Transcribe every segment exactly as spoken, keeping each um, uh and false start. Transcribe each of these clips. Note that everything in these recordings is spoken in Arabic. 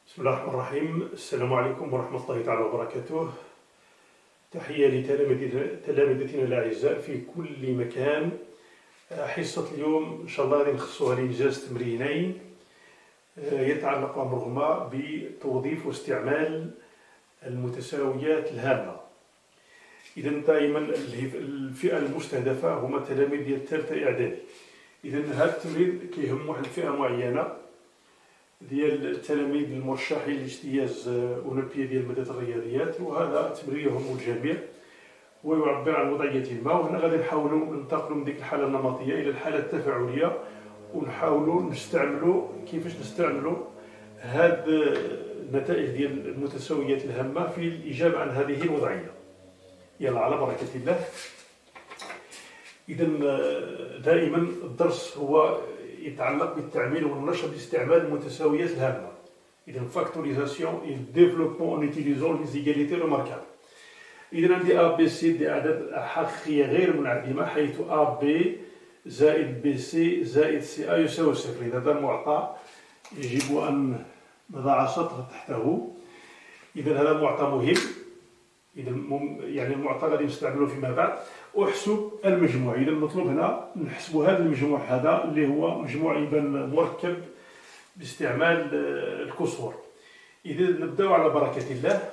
بسم الله الرحمن الرحيم. السلام عليكم ورحمة الله تعالى وبركاته. تحية لتلامذتنا الأعزاء في كل مكان. حصة اليوم إن شاء الله غادي نخصوها لإنجاز تمرينين يتعلق أمرهما بتوظيف واستعمال المتساويات الهامة. إذا دائما الفئة المستهدفة هما تلاميذ ديال الثالثة إعدادي. إذا هذا التمرين كيهم واحد الفئة معينة ديال التلاميذ المرشحين لاجتياز أولمبيا ديال المادة الرياضيات، وهذا التمرين يهم الجميع ويعبر عن وضعية ما. وهنا غادي نحاولوا ننتقلوا من ديك الحالة النمطية إلى الحالة التفاعلية، ونحاولوا نستعملوا كيفاش نستعملوا هاد النتائج ديال المتساويات الهامة في الإجابة عن هذه الوضعية. يلا على بركة الله. إذا دائما الدرس هو يتعلق بالتعميل والنشر باستعمال المتساويات الهامة. إذا فاكتوريزاسيون et développement en utilisant les égalités remarquables. إذا عندي A B C دي أعداد حقيقية غير منعدمة، حيث A B زائد B C زائد C A يساوي صفر. إذا هذا المعطى يجب أن نضع سطر تحته. إذا هذا معطى مهم. إذا يعني المعطى غادي نستعمله فيما بعد. أحسب المجموع. إذا المطلوب هنا نحسب هذا المجموع هذا اللي هو مجموع يبان مركب باستعمال الكسور. إذا نبدأ على بركة الله.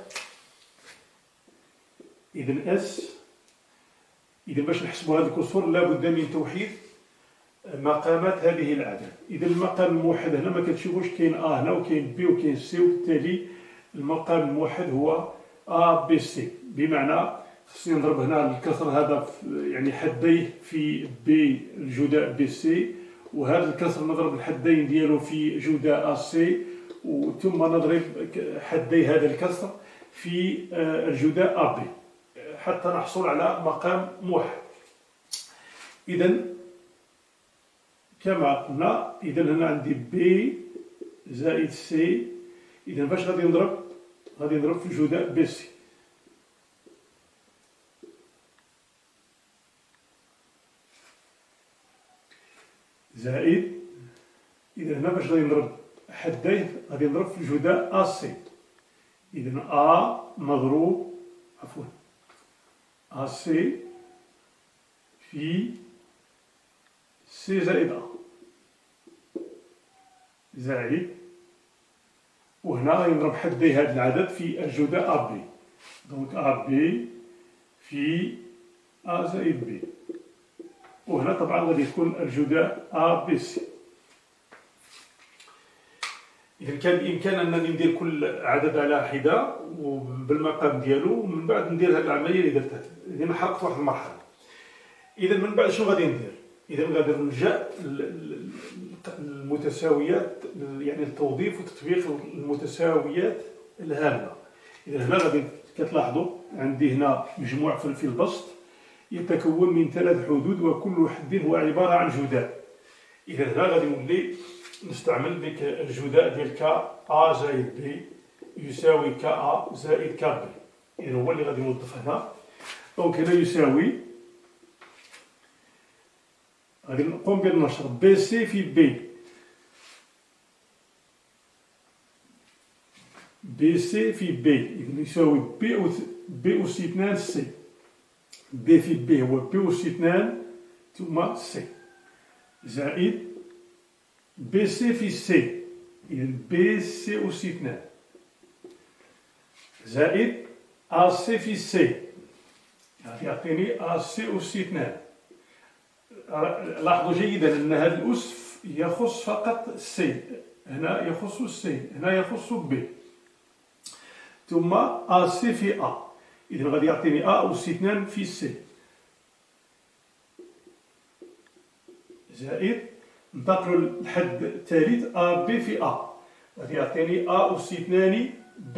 إذا اس إذا باش نحسبوا هذا الكسور لابد من توحيد مقامات هذه الأعداد. إذا المقام الموحد هنا ما كتشوفوش كاين A هنا وكاين B وكاين C، وبالتالي المقام الموحد هو A B C، بمعنى خصني نضرب هنا الكسر هذا يعني حديه في B الجداء B C، وهذا الكسر نضرب الحدين ديالو في جداء A C، وثم نضرب حدي هذا الكسر في الجداء A B حتى نحصل على مقام موحد. إذا كما قلنا، إذا هنا عندي B زائد C. إذا فاش غادي نضرب؟ غادي نضرب في الجداء B C. زائد، إذا هنا باش غادي نضرب حديه غادي نضرب في الجداء A C. إذا A مضروب عفوا A C في C زائد A زائد، وهنا غادي نضرب حدي هذا العدد في الجداء A B. دونك A B في A زائد B، وهنا طبعا غادي يكون الجداء A B C. إذا كان بإمكان أنني ندير كل عدد على حدة وبالمقام ديالو، ومن بعد ندير هذه العملية اللي درتها. إذا حققت واحد المرحلة. إذا من بعد شنو غادي ندير؟ إذا غادي نلجأ المتساويات، يعني التوظيف وتطبيق المتساويات الهامة. إذا هنا غادي كتلاحظوا عندي هنا مجموع في البسط يتكون من ثلاث حدود، وكل حد هو عبارة عن جداء. إذا هنا غادي نولي نستعمل ديك الجداء ديال كا A زائد B يساوي كا A زائد كا B. إذا هو اللي غادي نوظف هنا. دونك هنا يساوي، غادي نقوم بالنشر B C في B. B C في B إذا يساوي B أو B أس اثنان C. B في B هو B أس اثنان ثم C زائد B C في C. إذا B C أس اثنان زائد A C في C. يعني يعطيني A C أس اثنان. لاحظوا جيدا أن هذا الأس يخص فقط C، هنا يخص C، هنا يخص B، ثم A C في A. إذا غادي يعطيني A أس اثنان في C زائد، ننتقلوا للحد الثالث A B في A، غادي يعطيني A أس اثنان B.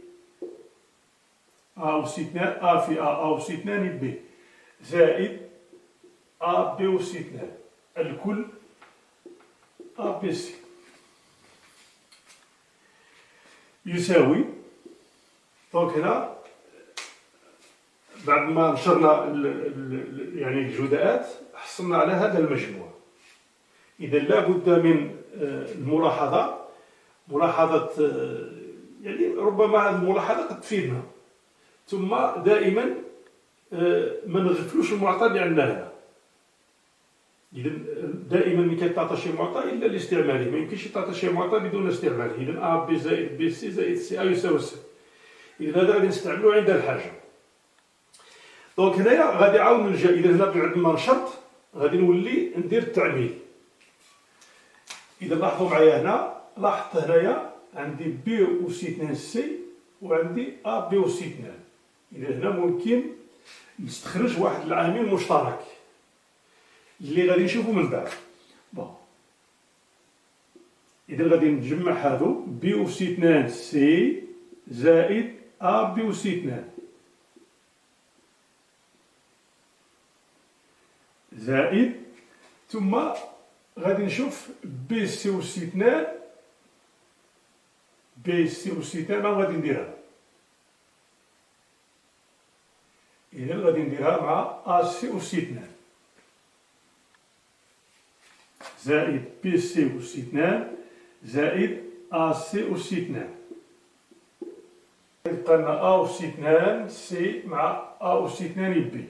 A أس اثنان A في A A أس اثنان B زائد A B أس اثنان الكل A B C يساوي. دونك هنا بعد ما نشرنا يعني الجداءات حصلنا على هذا المجموع. إذا لا بد من الملاحظة، ملاحظة يعني ربما هذه الملاحظة قد تفيدنا. ثم دائما ما نغفلوش المعطى اللي عندنا هنا. إذا دائما ما كيتعطى شي معطى إلا لاستعماله، ما يمكنش يتعطى شي معطى بدون استعماله. إذا أ بي زائد بي سي زائد سي أ يساوي سي. إذا هذا غادي نستعملوه عند الحاجة. دونك هنايا غادي عاود نرجع. إذا هنا عندنا نشرط غادي نولي ندير التعميل. إذا لاحظوا معايا هنا، لاحظت هنايا عندي بي و سي اثنان سي وعندي أ بي و سي اثنان. إذا هنا ممكن نستخرج واحد العامل مشترك اللي غادي نشوفو من بعد. بون إذا غادي نجمع هادو بي و سي اثنان سي زائد أ بي و سي اثنان زائد، ثم غادي نشوف بي سي و سي اثنان بي سي و سي اثنان غادي نديرها. إذا غادي نديرها مع أ سي و سي اثنان زائد بي سي و سي اثنان زائد أ سي و سي اثنان. يبقى لنا أ و سي اثنان سي مع أ و سي اثنان بي.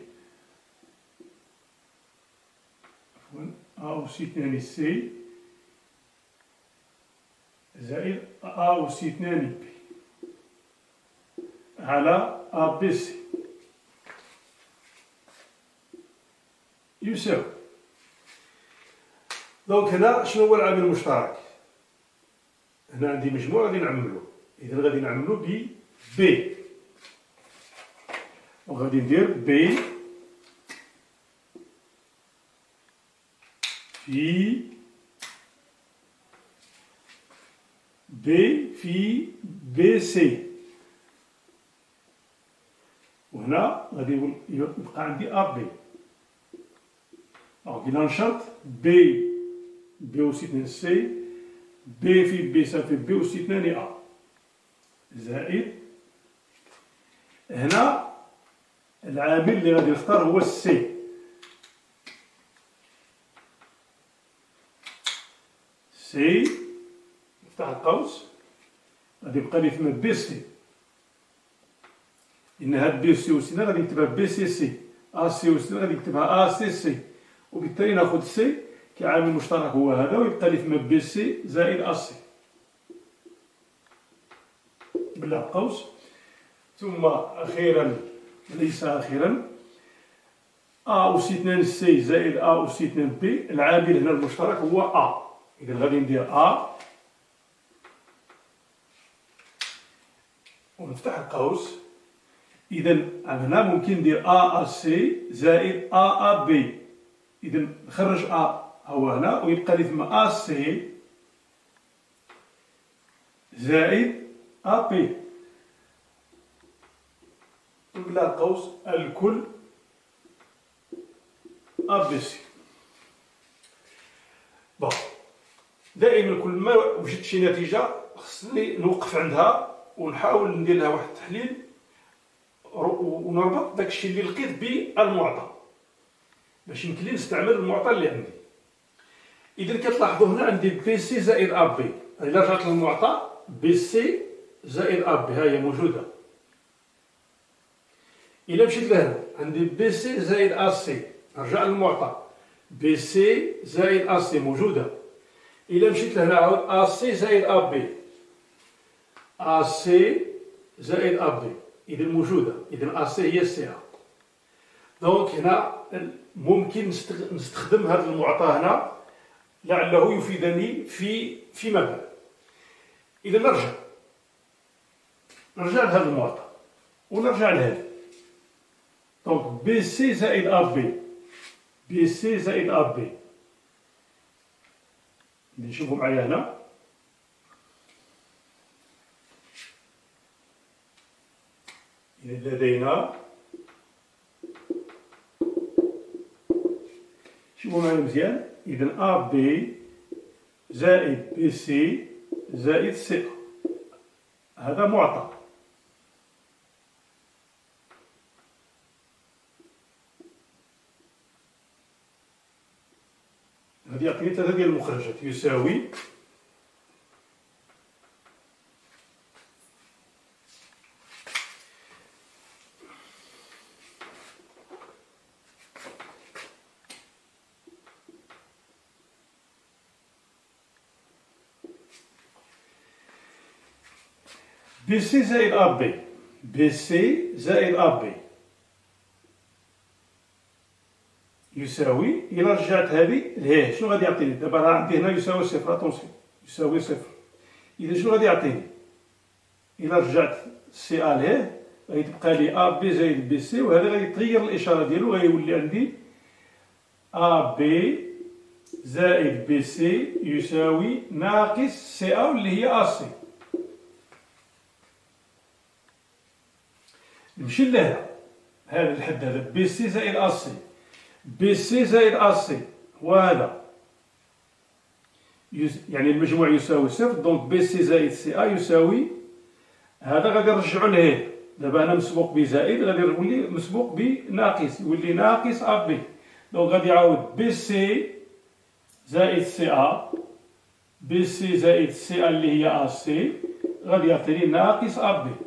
أ و سي اثنان سي زائد أ و سي اثنان بي على أ بي سي يساوي. دونك هنا شنو هو العامل المشترك؟ هنا عندي مجموع غادي نعملو. إذا غادي نعملو ب بي، وغادي ندير بي في بي في بي سي، وهنا غادي يبقى عندي أ بي. دونك إذا نشرط بي بي و سي اثنان سي بي في بي صافي بي و سي اثنان أ زائد، هنا العامل اللي غادي نختار هو السي. سي نفتح القوس غادي يبقى لي ثما بي سي، لأن هاد بي سي و سي غادي نكتبها بي سي سي، أ سي و سي غادي نكتبها أ سي سي، وبالتالي ناخذ سي كعامل مشترك هو هذا، ويبقى لي ثما بي سي زائد أ سي بلا قوس. ثم أخيرا ليس أخيرا أ و سي اثنان سي زائد أ و سي اثنان بي، العامل هنا المشترك هو أ. إذا غادي ندير أ ونفتح القوس. إذا هنا ممكن ندير أ أ سي زائد أ أ بي. إذا نخرج أ هو هنا ويبقى لي ثم أ سي زائد أ بي بلا قوس الكل أ بي سي. بون دائما كل ما وجدت شي نتيجة خصني نوقف عندها ونحاول ندير لها واحد التحليل ونربط داكشي اللي لقيت بالمعطى باش يمكن لي نستعمل المعطى اللي عندي. إذا كتلاحظوا هنا عندي بي سي زائد أ بي. إلا رجعت للمعطى بي سي زائد أ بي ها هي موجودة. إلا مشيت لهنا عندي بي سي زائد أ سي، نرجع للمعطى بي سي زائد أ سي موجودة. إلا مشيت لهنا عاود أ سي زائد أ بي، أ سي زائد أ بي إذا موجودة. إذا أ سي هي سي أ. دونك هنا ممكن نستخدم هذا المعطى هنا لعله يفيدني في فيما بعد. إذا نرجع نرجع لهذا المعطى ونرجع لهذا. دونك بي سي زائد أ بي، بي سي زائد أ بي. نشوفوا معايا هنا إذا لدينا، شوفوا معايا مزيان. إذا أ بي زائد بي سي زائد سي، هذا معطى. هذه يعطيني ثلاثة ديال المخرجات يساوي بي سي زائد أ بي، بي سي زائد أ بي يساوي، إلا رجعت هذه لهيه شنو غادي يعطيني؟ دابا راه عندي هنا يساوي صفر، أتونسيون يساوي صفر، إذا شنو غادي يعطيني؟ إلا رجعت سي أ لهيه غادي تبقى لي أ بي زائد بي سي، وهذا غادي تغير الإشارة ديالو، غيولي عندي أ بي زائد بي سي يساوي ناقص سي أ اللي هي أ سي. نمشي لهنا هذا الحد هذا بي سي زائد أ سي، بي سي زائد أ سي هو هذا، يعني المجموع يساوي صفر، دونك بي سي زائد سي أ يساوي هذا غادي نرجعو لهيه، دابا أنا مسبوق بزائد غادي يولي مسبوق بناقص، يولي ناقص أ بي، دونك غادي يعاود بي سي زائد سي أ، بي سي زائد سي أ اللي هي أ سي غادي يعطيني ناقص أ بي.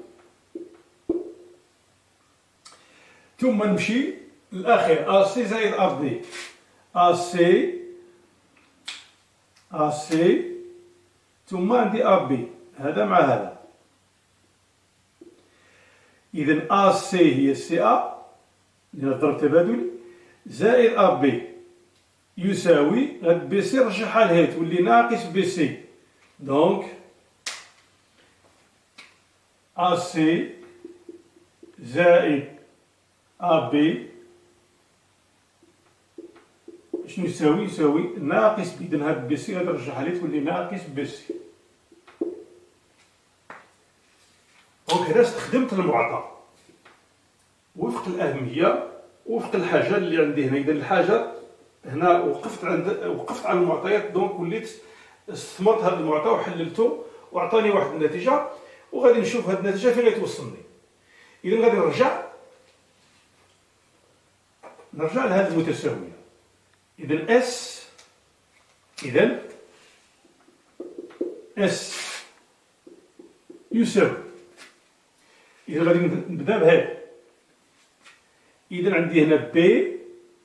ثم نمشي للأخير أ سي زائد أ بي، أ سي أ سي ثم عندي أ بي، هذا مع هذا، إذا أ سي هي سي أ اللي ضرب تبادلي زائد أ بي يساوي هاد بي سي رجعها لهيه تولي ناقص بي سي، دونك أ سي زائد أ بي شنو يساوي؟ يساوي ناقص بي، إذن هاد بي سي غادي نرجعها ليه تولي ناقص بي سي. دونك هنا استخدمت المعطى وفق الأهمية وفق الحاجة اللي عندي هنا، إذا الحاجة هنا وقفت عند وقفت على المعطيات، دونك وليت استثمرت هذا المعطى وحللته وعطاني واحد النتيجة، وغادي نشوف هاد النتيجة فين غتوصلني. إذا غادي نرجع نرجع لهذه المتساوية، إذا اس إذا اس يساوي، إذا غادي نبدا بهذا، إذا عندي هنا بي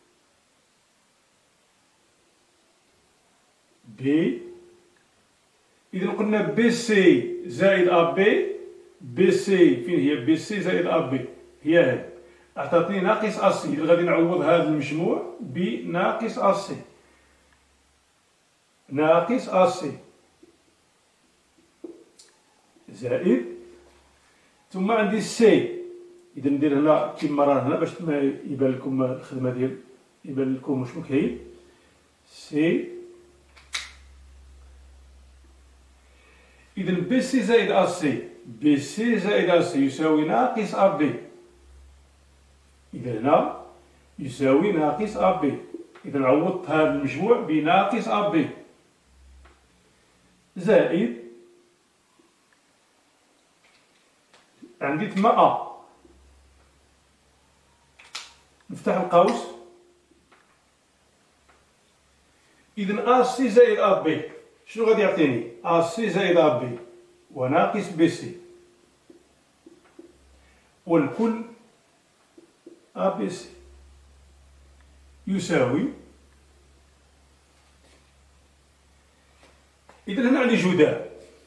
بي، إذا قلنا بي سي زائد أ بي، بي سي فين هي؟ بي سي زائد أ بي هي هذه، أعطتني ناقص أ سي، إذا غادي نعوض هذا المجموع بناقص أ سي، ناقص أ سي زائد، ثم عندي سي، إذا ندير هنا كيما راه هنا باش ما يبان لكم الخدمة ديال يبان لكم واش كاين، سي إذا بي سي زائد أ سي، بي سي زائد أ سي يساوي ناقص أ بي، إذا هنا يساوي ناقص أ بي، إذا عوضت هذا المجموع بناقص أ بي زائد عندي تما أ، نفتح القوس، إذا أ سي زائد أ بي شنو غادي يعطيني؟ أ سي زائد أ بي وناقص بي سي، والكل أ بي سي يساوي، إذا هنا عندي جداء،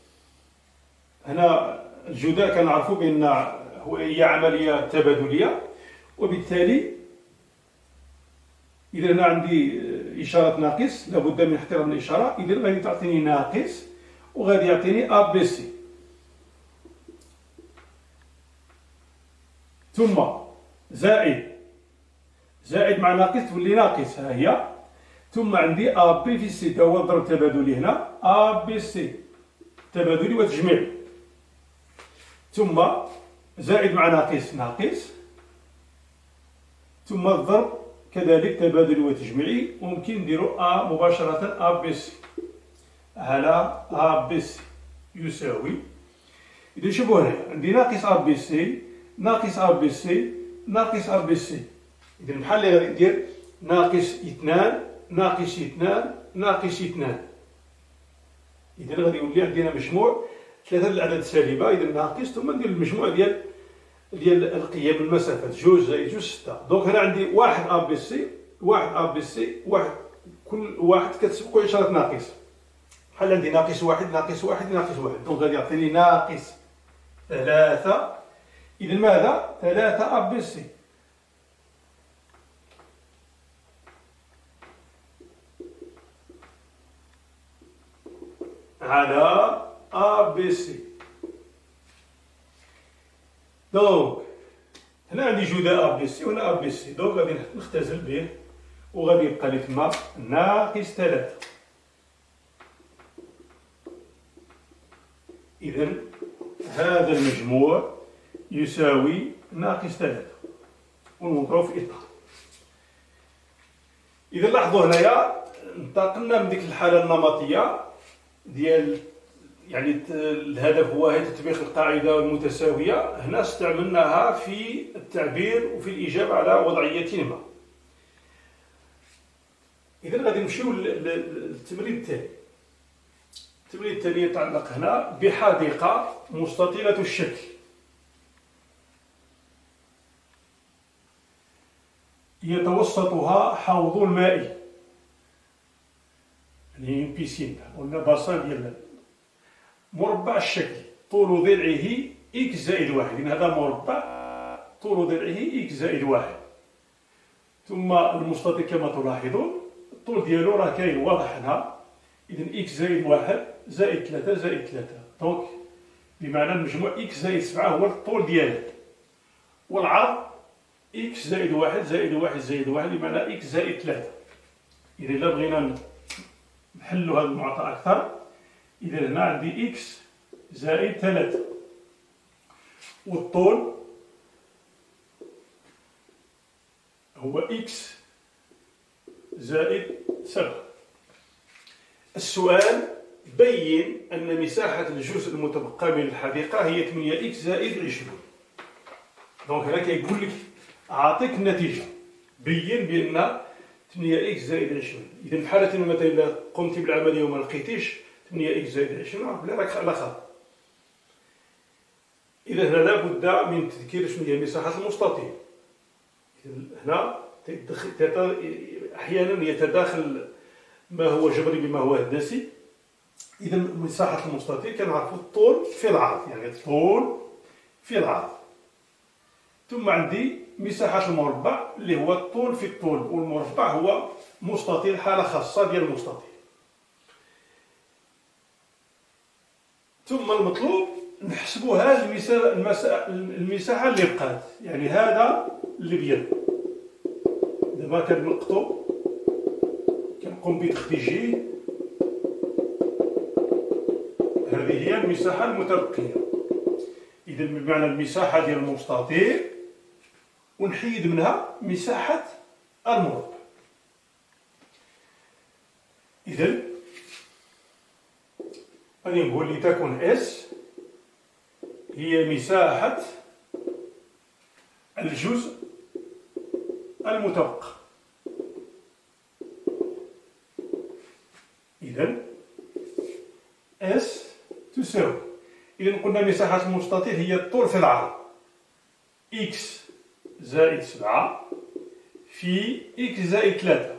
هنا الجداء كنعرفوا بأن هي عملية تبادلية، وبالتالي إذا هنا عندي إشارة ناقص لابد من احترام الإشارة، إذا غادي تعطيني ناقص وغادي يعطيني أ بي سي، ثم زائد زائد مع ناقص تولي ناقص ها هي، ثم عندي أ بي في سي، تا هو ضرب تبادلي هنا أ بي سي تبادلي وتجميع، ثم زائد مع ناقص ناقص، ثم الضرب كذلك تبادلي وتجميعي، وممكن نديرو أ مباشرة أ بي سي على أ بي سي يساوي، إذا شوفوا هنا عندي ناقص أ بي سي ناقص أ بي سي ناقص أ بي سي، إذا بحال اللي غادي ندير ناقص اثنان ناقص اثنان ناقص اثنان، إذا غادي يولي عندنا مجموع ثلاثة الأعداد السالبة، إذا ناقص ثم ندير المجموع ديال ديال القيم المسافات جوج زائد جوج ستة، دونك هنا عندي واحد أ بي سي واحد أ بي سي واحد، كل واحد كتسبقو إشارة ناقص، بحال عندي ناقص واحد ناقص واحد ناقص واحد، دونك غادي يعطيني ناقص ثلاثة. إذا ماذا؟ ثلاثة أ بي سي. على أ بي سي. دونك هنا عندي جداء أ بي سي وهنا أ بي سي، دونك غادي نختزل به وغادي يبقى لي تما ناقص ثلاثة. إذا هذا المجموع يساوي ناقص ثلاثة، ونوضعو في إطار. إذا لاحظوا هنايا انتقلنا من ديك الحالة النمطية ديال يعني الهدف هو تطبيق القاعدة المتساوية، هنا استعملناها في التعبير وفي الإجابة على وضعية ما. إذا غادي نمشيو للتمرين التالي. التمرين التالي يتعلق هنا بحديقة مستطيلة الشكل، يتوسطها حوض الماء، يعني بيسين ولا باسان ديال مربع الشكل، طول ضلعه إكس زائد واحد. إذن هذا مربع طول ضلعه إكس زائد واحد. ثم المستطيل كما تلاحظون الطول ديالو راه كاين واضح هنا. إذن إكس زائد واحد زائد ثلاثة زائد ثلاثة، دونك بمعنى المجموع إكس زائد سبعة هو الطول ديالو، والعرض إكس زائد واحد زائد واحد زائد واحد بمعنى إكس زائد ثلاثة. إذا إلا بغينا نحلو هذا المعطى أكثر، إذا هنا عندي إكس زائد ثلاثة، والطول هو إكس زائد سبعة. السؤال: بين أن مساحة الجزء المتبقى من الحديقة هي ثمانية إكس زائد عشرين. دونك هنا كيقول لك أعطيك النتيجة، بين بأن ثمانية إكس زائد عشرين. إذا في حالة مثلا إذا قمت بالعملية وما لقيتيش ثمانية إكس زائد عشرين، عرف بلي راك على خطأ. إذا هنا لابد من تذكير شنو هي مساحة المستطيل. هنا أحيانا يتداخل ما هو جبري بما هو هندسي. إذا مساحة المستطيل كنعرفوا الطول في العرض، يعني الطول في العرض. ثم عندي مساحة المربع اللي هو الطول في الطول، والمربع هو مستطيل، حالة خاصة ديال المستطيل. ثم المطلوب نحسبوا هذه المساحة اللي بقات، يعني هذا اللي بيض. دابا كنلقطو كنقوم بتخريجه، هذه هي المساحة المتبقية. إذا بمعنى المساحة ديال المستطيل، ونحيد منها مساحة المربع. إذا غادي نقول لتكن اس هي مساحة الجزء المتبقى. إذا اس تساوي، إذا قلنا مساحة المستطيل هي الطول في العرض إكس زائد سبعة في إكس زائد ثلاثة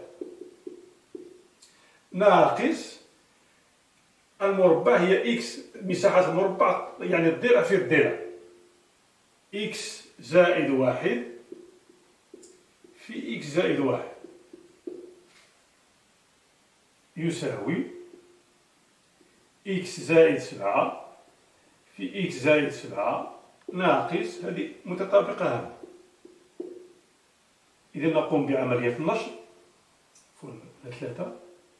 ناقص المربع هي إكس، مساحة المربع يعني الضلع في الضلع، إكس زائد واحد في إكس زائد واحد يساوي إكس زائد سبعة في إكس زائد سبعة ناقص، هذه متطابقة هنا. إذا نقوم بعملية النشر، ثلاثة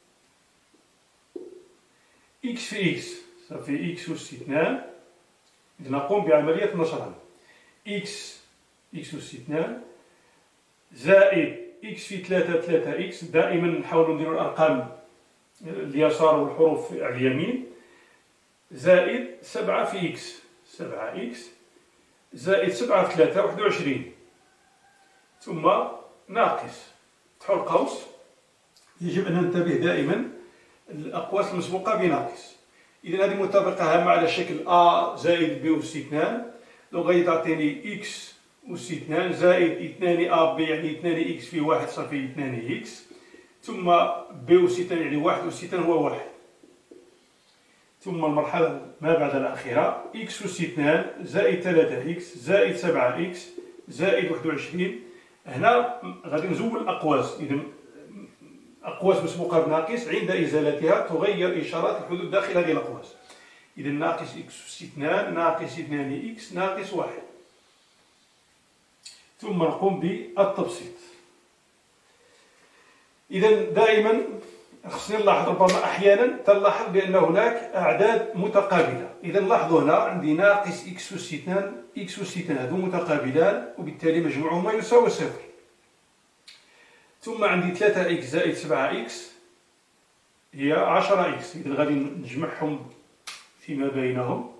إكس في إكس صافي إكس أس اثنان. إذا نقوم بعملية النشر هنا، إكس إكس أس اثنان زائد إكس في ثلاثة ثلاثة إكس، دائما نحاولوا نديروا الأرقام اليسار والحروف على اليمين، زائد سبعة في إكس سبعة إكس زائد سبعة في ثلاثة واحد وعشرين، ثم ناقص فتحوا القوس. يجب أن ننتبه دائما الأقواس المسبوقة بناقص. إذا هذه مطابقة هامة على شكل أ زائد بي أس اثنان، لو غادي تعطيني إكس أس اثنان زائد اثنان أ بي يعني اثنان إكس في واحد صافي اثنان إكس، ثم بي أس اثنان يعني واحد أس اثنان هو واحد. ثم المرحلة ما بعد الأخيرة إكس أس اثنان زائد ثلاثة إكس زائد سبعة إكس زائد واحد وعشرين. هنا غادي نزول الأقواس. إذا أقواس مسبوقة بناقص عند إزالتها تغير إشارات الحدود داخل هذه الأقواس. إذا ناقص إكس أس اثنان ناقص اثنان إكس ناقص واحد. ثم نقوم بالتبسيط. إذا دائما خصني نلاحظ ربما أحيانا تلاحظ بأن هناك أعداد متقابلة. إذا لاحظوا هنا عندي ناقص إكس أس اثنان إكس أس اثنان هذو متقابلان وبالتالي مجموعهما يساوي صفر. ثم عندي ثلاثة إكس زائد سبعة إكس هي عشرة إكس. إذا غادي نجمعهم فيما بينهم،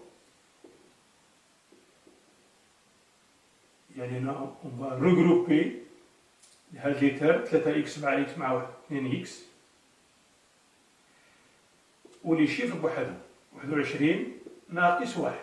يعني هنا ريغروبي هاد لي تير ثلاثة إكس مع إكس مع واحد اثنين إكس ولي شيفر بوحدهم واحد وعشرين ناقص واحد.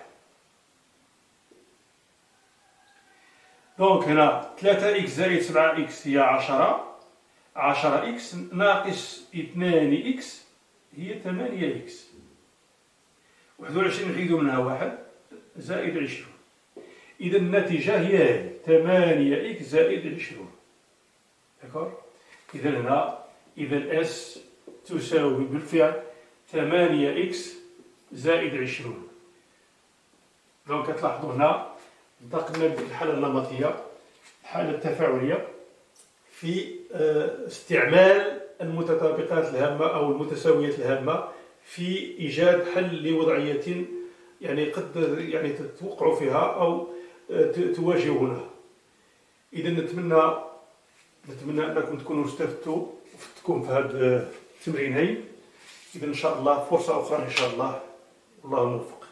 دونك هنا ثلاثة إكس زائد سبعة إكس هي عشرة، عشرة إكس ناقص اثنان إكس هي ثمانية إكس، واحد وعشرين نحيدو منها واحد زائد عشرون. إذا النتيجة هي هذه ثمانية إكس زائد عشرون. داكور؟ إذا هنا إذا اس تساوي بالفعل ثمانية إكس زائد عشرون. دونك كتلاحظوا هنا انتقلنا بالحالة النمطية، الحالة التفاعلية في استعمال المتطابقات الهامة أو المتساويات الهامة في إيجاد حل لوضعية يعني قد يعني تتوقعوا فيها أو تواجهونها. إذا نتمنى نتمنى أنكم تكونوا استفدتوا وفدتكم في هذا التمرينين. إذا إن شاء الله فرصة أخرى إن شاء الله، والله الموفق.